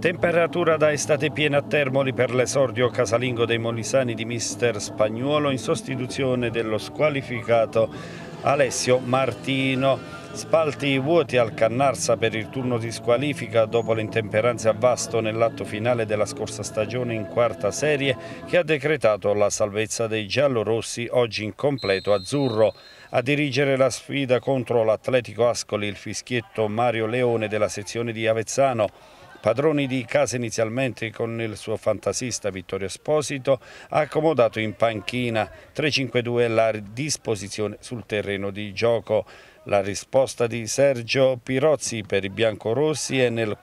Temperatura da estate piena a Termoli per l'esordio casalingo dei molisani di mister Spagnuolo in sostituzione dello squalificato Alessio Martino. Spalti vuoti al Cannarsa per il turno di squalifica dopo le intemperanze a Vasto nell'atto finale della scorsa stagione in quarta serie che ha decretato la salvezza dei giallorossi oggi in completo azzurro. A dirigere la sfida contro l'Atletico Ascoli il fischietto Mario Leone della sezione di Avezzano. Padroni di casa inizialmente con il suo fantasista Vittorio Esposito ha accomodato in panchina 3-5-2 la disposizione sul terreno di gioco. La risposta di Sergio Pirozzi per i biancorossi è nel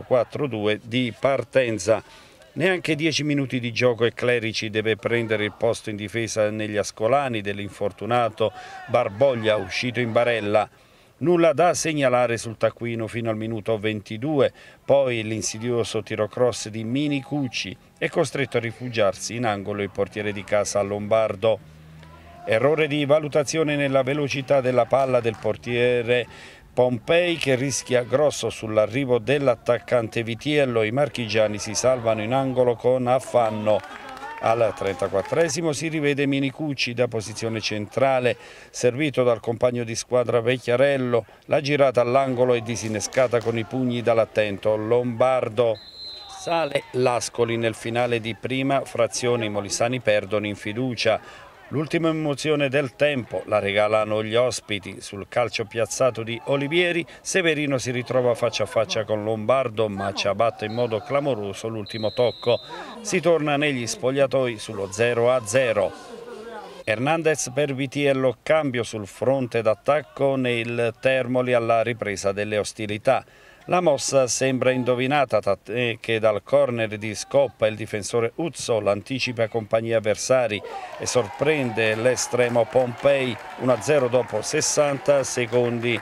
4-4-2 di partenza. Neanche 10 minuti di gioco e Clerici deve prendere il posto in difesa negli ascolani dell'infortunato Barboglia uscito in barella. Nulla da segnalare sul taccuino fino al minuto 22, poi l'insidioso tiro cross di Mini Cucci è costretto a rifugiarsi in angolo il portiere di casa Lombardo. Errore di valutazione nella velocità della palla del portiere Pompei che rischia grosso sull'arrivo dell'attaccante Vitiello. I marchigiani si salvano in angolo con affanno. Al 34esimo si rivede Minicucci da posizione centrale, servito dal compagno di squadra Vecchiarello. La girata all'angolo è disinnescata con i pugni dall'attento Lombardo. Sale l'Ascoli nel finale di prima frazione, i molisani perdono in fiducia. L'ultima emozione del tempo la regalano gli ospiti. Sul calcio piazzato di Olivieri, Severino si ritrova faccia a faccia con Lombardo, ma ci abbatte in modo clamoroso l'ultimo tocco. Si torna negli spogliatoi sullo 0-0. Hernandez per Vitiello, cambio sul fronte d'attacco nel Termoli alla ripresa delle ostilità. La mossa sembra indovinata, tant'è che dal corner di Scoppa il difensore Uzzo l'anticipa a compagni avversari e sorprende l'estremo Pompei 1-0 dopo 60 secondi.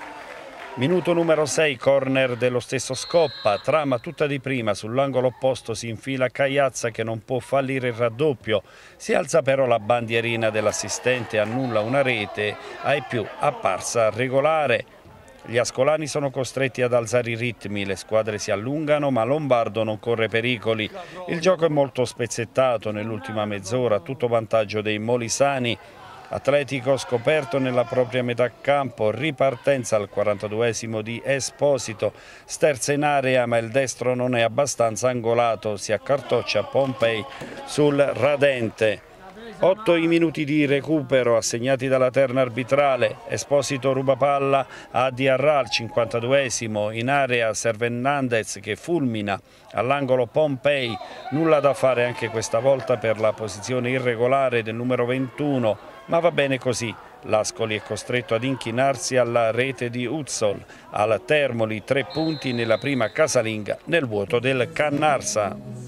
Minuto numero 6, corner dello stesso Scoppa, trama tutta di prima, sull'angolo opposto si infila Cagliazza che non può fallire il raddoppio, si alza però la bandierina dell'assistente, annulla una rete ai più apparsa regolare. Gli ascolani sono costretti ad alzare i ritmi, le squadre si allungano ma Lombardo non corre pericoli. Il gioco è molto spezzettato nell'ultima mezz'ora, tutto vantaggio dei molisani. Atletico scoperto nella propria metà campo, ripartenza al 42esimo di Esposito, sterza in area ma il destro non è abbastanza angolato, si accartoccia Pompei sul radente. 8 i minuti di recupero assegnati dalla terna arbitrale, Esposito ruba palla a Diarra al 52esimo, in area serve Hernandez che fulmina all'angolo Pompei, nulla da fare anche questa volta per la posizione irregolare del numero 21, ma va bene così. L'Ascoli è costretto ad inchinarsi alla rete di Uzzol, al Termoli 3 punti nella prima casalinga nel vuoto del Cannarsa.